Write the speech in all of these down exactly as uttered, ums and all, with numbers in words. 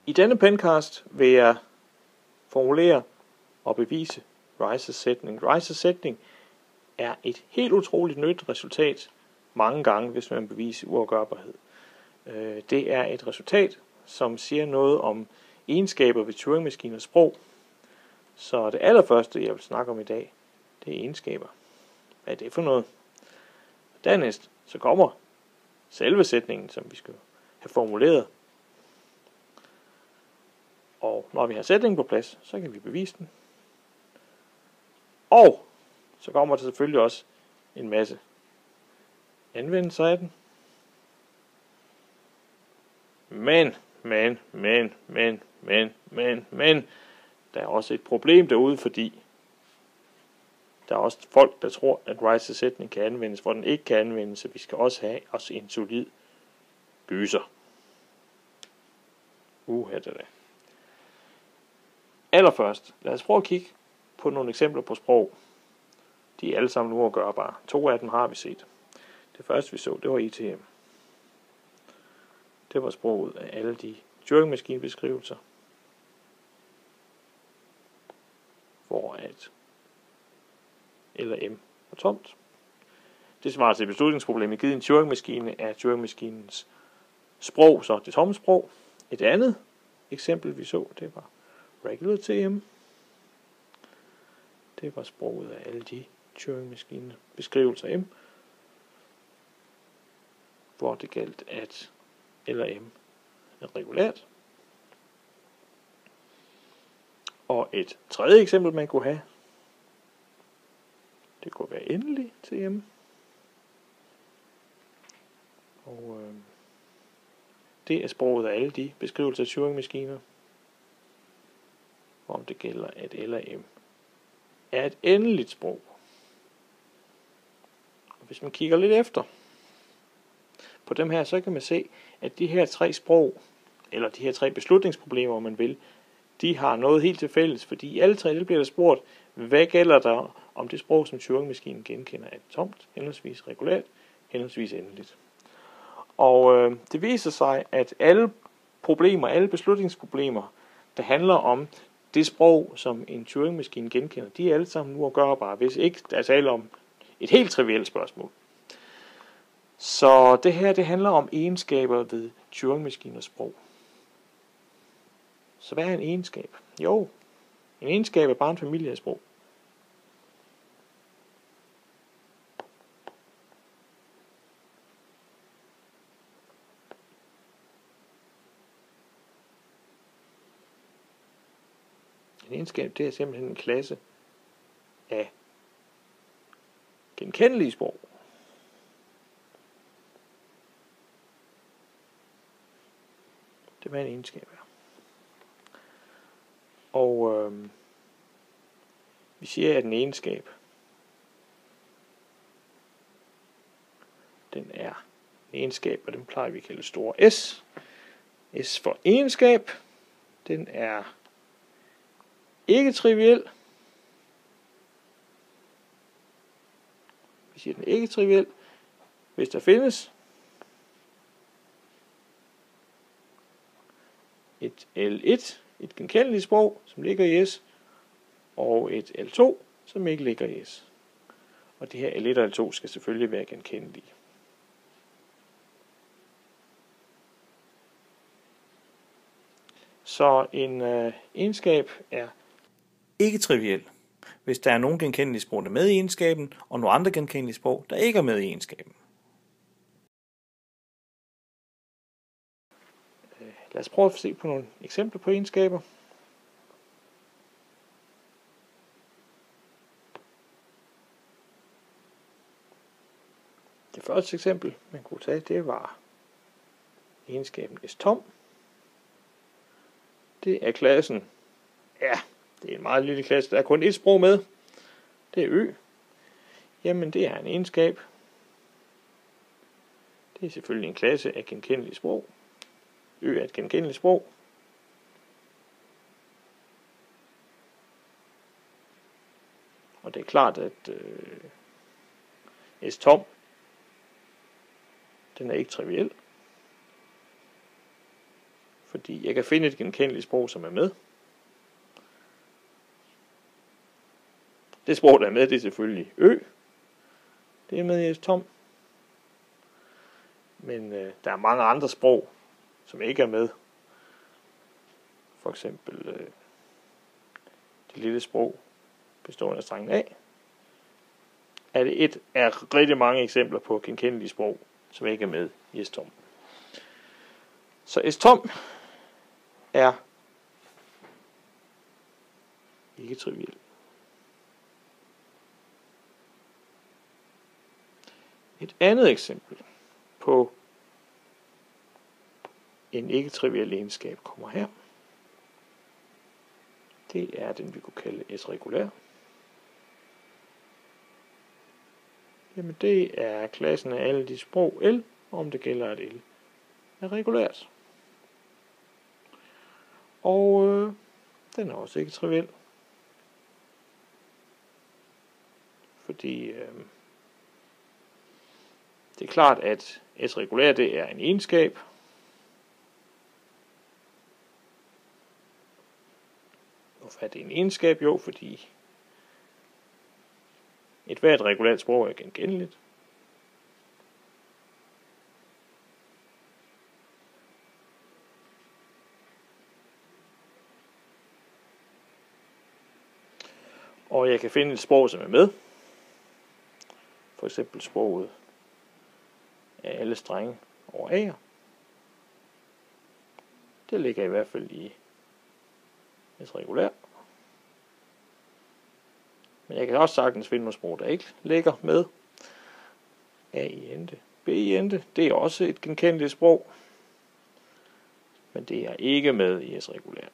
I denne pencast vil jeg formulere og bevise Rices sætning. Rices sætning er et helt utroligt nyt resultat mange gange, hvis man beviser uafgørbarhed. Det er et resultat, som siger noget om egenskaber ved Turing-maskiners sprog. Så det allerførste, jeg vil snakke om i dag, det er egenskaber. Hvad er det for noget? Dernæst så kommer selve sætningen, som vi skal have formuleret. Og når vi har sætningen på plads, så kan vi bevise den. Og så kommer der selvfølgelig også en masse anvendelser af den. Men, men, men, men, men, men, men, der er også et problem derude, fordi der er også folk, der tror, at Rices sætning kan anvendes, hvor den ikke kan anvendes, så vi skal også have også en solid gyser. Uh, det det. Allerførst, lad os prøve at kigge på nogle eksempler på sprog. De er alle sammen uafgørbare. To af dem har vi set. Det første vi så, det var I T M. Det var sproget af alle de Turing-maskinebeskrivelser, hvor at L og M var tomt. Det svarer til beslutningsproblemet. Givet en Turing-maskine er Turing-maskinens sprog så det tomme sprog. Et andet eksempel vi så, det var Regular T M. Det var sproget af alle de Turing-maskine beskrivelser M, hvor det galt, at L og M er regulært. Og et tredje eksempel, man kunne have, det kunne være endelig T M. Og øh, det er sproget af alle de beskrivelser af Turing-maskiner, hvor det gælder, at L og M er et endeligt sprog. Og hvis man kigger lidt efter på dem her, så kan man se, at de her tre sprog, eller de her tre beslutningsproblemer, om man vil, de har noget helt til fælles, fordi i alle tre det bliver der spurgt, hvad gælder der om det sprog, som Turing-maskinen genkender, er tomt, henholdsvis regulært, henholdsvis endeligt. Og øh, det viser sig, at alle problemer, alle beslutningsproblemer, der handler om det sprog, som en Turing-maskine genkender, de er alle sammen uafgørbare, hvis ikke der er tale om et helt trivielt spørgsmål. Så det her, det handler om egenskaber ved Turing-maskiners sprog. Så hvad er en egenskab? Jo, en egenskab er bare en familie af sprog. En egenskab, det er simpelthen en klasse af genkendelige sprog. Det er, hvad en egenskab er. Og øh, vi siger, at en egenskab, den er en egenskab, og den plejer vi at kalde store S. S for egenskab, den er ikke triviel. Vi siger, den er ikke triviel, hvis der findes et L et, et genkendeligt sprog, som ligger i S, og et L to, som ikke ligger i S. Og det her L et og L to skal selvfølgelig være genkendelige. Så en øh, egenskab er ikke triviel, hvis der er nogle genkendelige sprog, der er med i egenskaben, og nogle andre genkendelige sprog, der ikke er med i egenskaben. Lad os prøve at se på nogle eksempler på egenskaber. Det første eksempel, man kunne tage, det var egenskaben S-tom. Det er klassen. Ja, det er en meget lille klasse. Der er kun et sprog med. Det er Ø. Jamen, det er en egenskab. Det er selvfølgelig en klasse af genkendelige sprog. Ø er et genkendeligt sprog. Og det er klart, at øh, S-tom, den er ikke triviel. Fordi jeg kan finde et genkendeligt sprog, som er med. Det sprog, der er med, det er selvfølgelig Ø. Det er med i ESTOM. Men øh, der er mange andre sprog, som ikke er med. For eksempel øh, det lille sprog bestående af strengen A. Er det et af rigtig mange eksempler på genkendelige sprog, som ikke er med i ESTOM. Så ESTOM er ikke triviel. Et andet eksempel på en ikke-triviel egenskab kommer her. Det er den, vi kunne kalde S-regulær. Jamen det er klassen af alle de sprog L, om det gælder at L er regulært. Og øh, den er også ikke triviel. Fordi øh, det er klart, at S-regulær det er en egenskab. Hvorfor er det en egenskab? Jo, fordi et hvert regulært sprog er genkendeligt. Og jeg kan finde et sprog, som er med. For eksempel sproget af alle strenge over A'er. Det ligger i hvert fald i S-regulær. Men jeg kan også sagtens finde nogle sprog, der ikke ligger med. A i ente, B i ente, det er også et genkendeligt sprog. Men det er ikke med i S-regulær.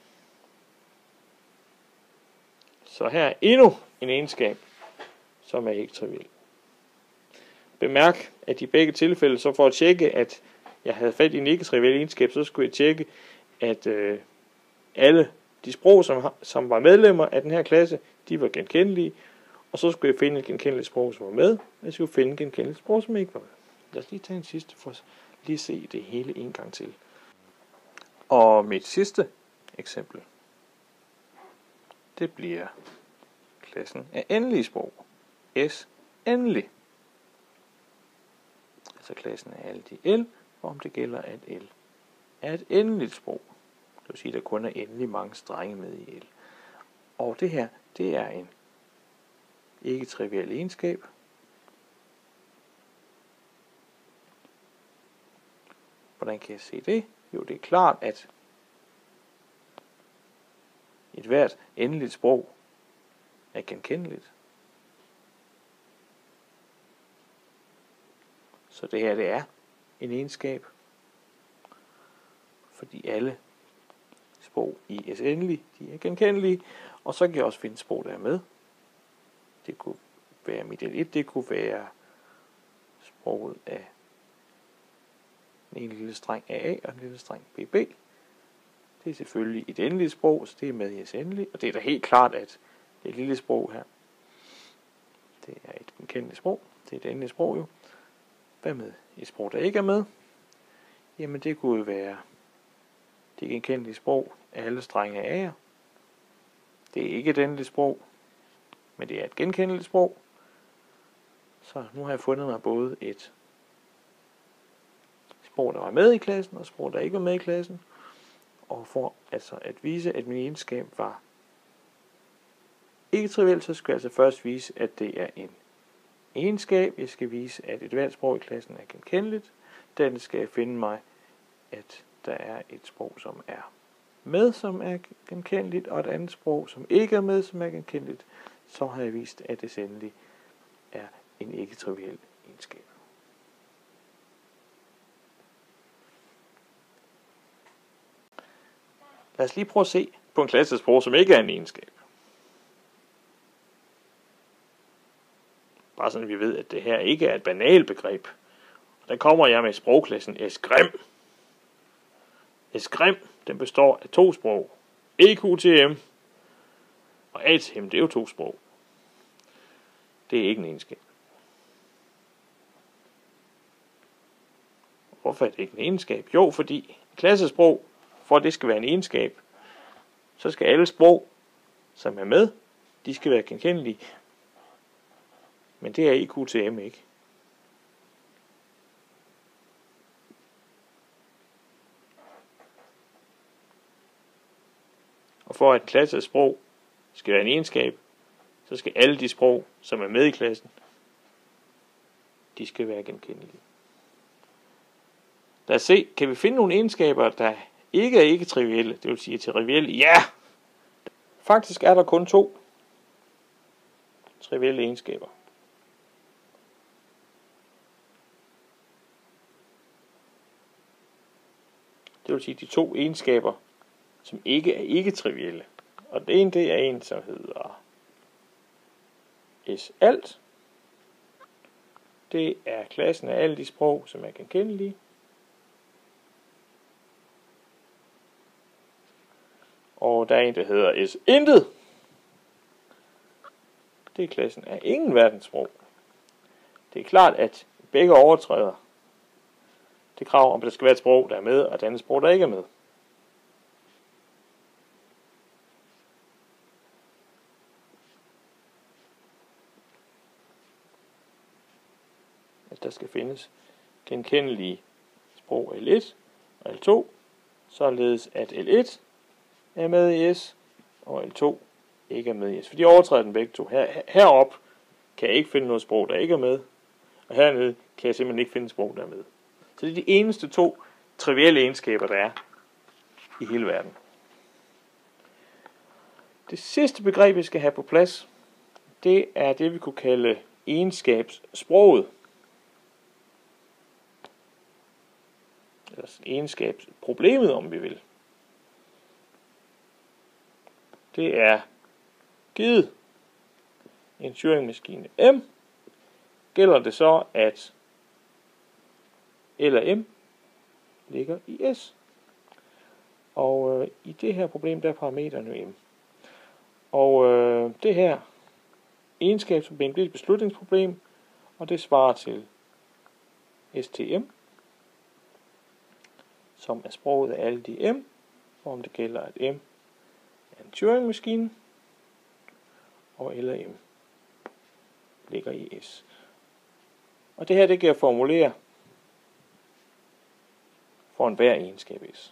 Så her er endnu en egenskab, som er ikke triviel. Bemærk, at i begge tilfælde, så for at tjekke, at jeg havde fat i en ikke-triviel egenskab, så skulle jeg tjekke, at øh, alle de sprog, som, som var medlemmer af den her klasse, de var genkendelige. Og så skulle jeg finde et genkendeligt sprog, som var med, og jeg skulle finde et genkendeligt sprog, som ikke var med. Lad os lige tage en sidste, for at lige se det hele en gang til. Og mit sidste eksempel, det bliver klassen af endelige sprog. S endelig. Altså klassen af alle de L, om det gælder at L er et endeligt sprog. Det vil sige, at der kun er endelig mange strenge med i L. Og det her, det er en ikke-triviel egenskab. Hvordan kan jeg se det? Jo, det er klart, at et hvert endeligt sprog er genkendeligt. Så det her, det er en egenskab, fordi alle sprog i S endelig, de er genkendelige, og så kan jeg også finde sprog, der er med. Det kunne være mit L et, det kunne være sproget af en lille streng A A og en lille streng B B. Det er selvfølgelig et endeligt sprog, så det er med i S endelig, og det er da helt klart, at det lille sprog her, det er et genkendeligt sprog, det er et endeligt sprog jo. Hvad med et sprog, der ikke er med? Jamen det kunne være det genkendelige sprog af alle strenge af A'er. Det er ikke et endeligt sprog, men det er et genkendeligt sprog. Så nu har jeg fundet mig både et sprog, der var med i klassen, og et sprog, der ikke var med i klassen. Og for altså at vise, at min egenskab var ikke trivielt, så skal jeg altså først vise, at det er en egenskab. Jeg skal vise, at et hvert sprog i klassen er genkendeligt. Den skal jeg finde mig, at der er et sprog, som er med, som er genkendeligt, og et andet sprog, som ikke er med, som er genkendeligt. Så har jeg vist, at det endelig er en ikke-triviel egenskab. Lad os lige prøve at se på en klasse af sprog, som ikke er en egenskab. Bare sådan, at vi ved, at det her ikke er et banalt begreb. Der kommer jeg med sprogklassen S-grim. S-grim, den består af to sprog. E Q T M og A T M, det er jo to sprog. Det er ikke en egenskab. Hvorfor er det ikke en egenskab? Jo, fordi klassesprog for at det skal være en egenskab, så skal alle sprog, som er med, de skal være genkendelige. Men det er i Q T M ikke. Og for at en klasse af sprog skal være en egenskab, så skal alle de sprog, som er med i klassen, de skal være genkendelige. Lad os se, kan vi finde nogle egenskaber, der ikke er ikke-trivielle, det vil sige trivielle? Ja! Faktisk er der kun to trivielle egenskaber. Det vil sige de to egenskaber, som ikke er ikke-trivielle. Og det ene, det er en, som hedder S-alt. Det er klassen af alle de sprog, som er genkendelige. Og der er en, der hedder S-intet. Det er klassen af ingen verdenssprog. Det er klart, at begge overtræder det krav, om der skal være et sprog, der er med, og et andet sprog, der ikke er med. At der skal findes genkendelige sprog L et og L to, således at L et er med i S, og L to ikke er med i S. For de overtræder den begge to. Her, herop kan jeg ikke finde noget sprog, der ikke er med, og hernede kan jeg simpelthen ikke finde et sprog, der er med. Så det er de eneste to trivielle egenskaber, der er i hele verden. Det sidste begreb, vi skal have på plads, det er det, vi kunne kalde egenskabssproget. Eller egenskabsproblemet, om vi vil. Det er givet en Turing-maskine M. Gælder det så, at L og M ligger i S. Og øh, i det her problem, der er parametrene M. Og øh, det her egenskabsproblem, det er et beslutningsproblem, og det svarer til S T M, som er sproget af alle de M, om det gælder, at M er en Turing-maskine, og L og M ligger i S. Og det her, det kan jeg formulere for enhver egenskab S.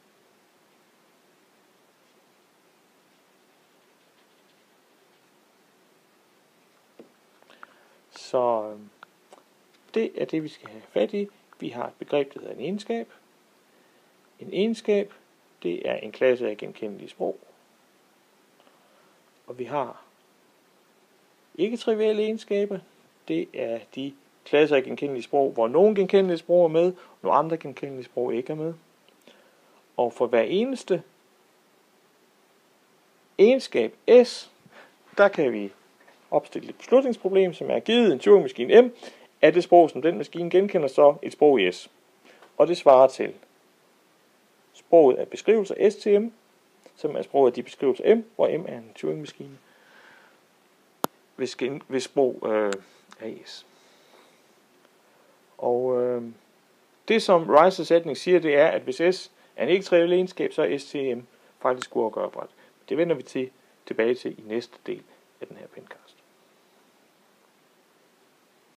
Så det er det, vi skal have fat i. Vi har et begreb, der hedder en egenskab. En egenskab, det er en klasse af genkendelige sprog. Og vi har ikke-trivielle egenskaber. Det er de klasser af genkendelige sprog, hvor nogle genkendelige sprog er med, og nogle andre genkendelige sprog ikke er med. Og for hver eneste egenskab S, der kan vi opstille et beslutningsproblem, som er givet en Turing-maskine M, af det sprog, som den maskine genkender, så et sprog i S. Og det svarer til sproget af beskrivelser S til M, som er sproget af de beskrivelser M, hvor M er en Turing-maskine, hvis, hvis sprog øh, er i S. Og øh, det som Rices sætning siger, det er, at hvis S er en ikke-triviel egenskab, så er S til M faktisk uafgørbart. Det vender vi til tilbage til i næste del af den her pencast.